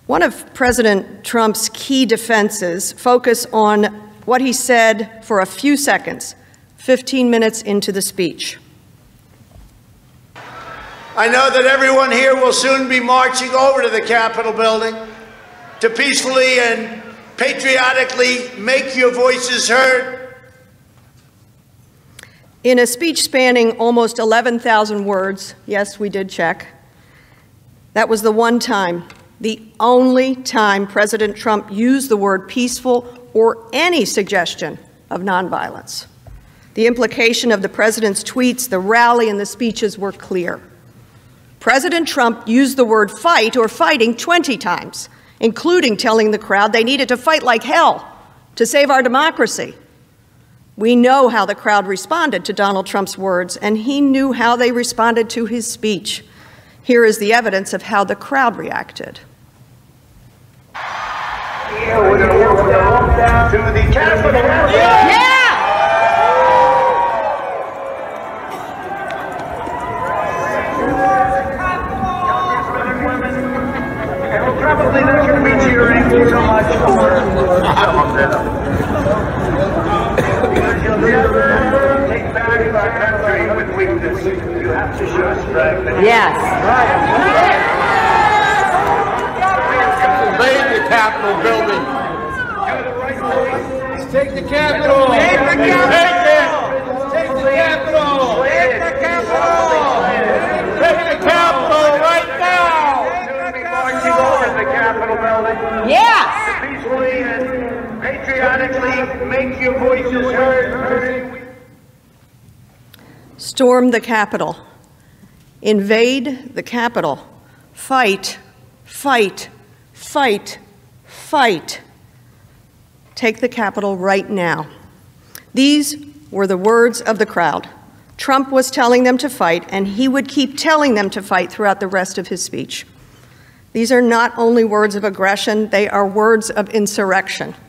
One of President Trump's key defenses focus on what he said for a few seconds, 15 minutes into the speech. I know that everyone here will soon be marching over to the Capitol building to peacefully and patriotically make your voices heard. In a speech spanning almost 11,000 words, yes, we did check, that was the one time, the only time President Trump used the word peaceful or any suggestion of nonviolence. The implication of the president's tweets, the rally, and the speeches were clear. President Trump used the word fight or fighting 20 times, including telling the crowd they needed to fight like hell to save our democracy. We know how the crowd responded to Donald Trump's words, and he knew how they responded to his speech. Here is the evidence of how the crowd reacted. We're going to walk down to the Capitol. Yeah! Probably not going to be cheering so much for some of them. Because you'll never take back our country with weakness. You have to show strength. Yes. Invade the Capitol building. Do the right thing. Take the Capitol. Take the Capitol. Take the Capitol. Take the Capitol. Take the Capitol right now. Marching over the Capitol building. Yes. To peacefully and patriotically make your voices heard. Storm the Capitol. Invade the Capitol. Fight, fight, fight, fight. Take the Capitol right now. These were the words of the crowd. Trump was telling them to fight, and he would keep telling them to fight throughout the rest of his speech. These are not only words of aggression, they are words of insurrection.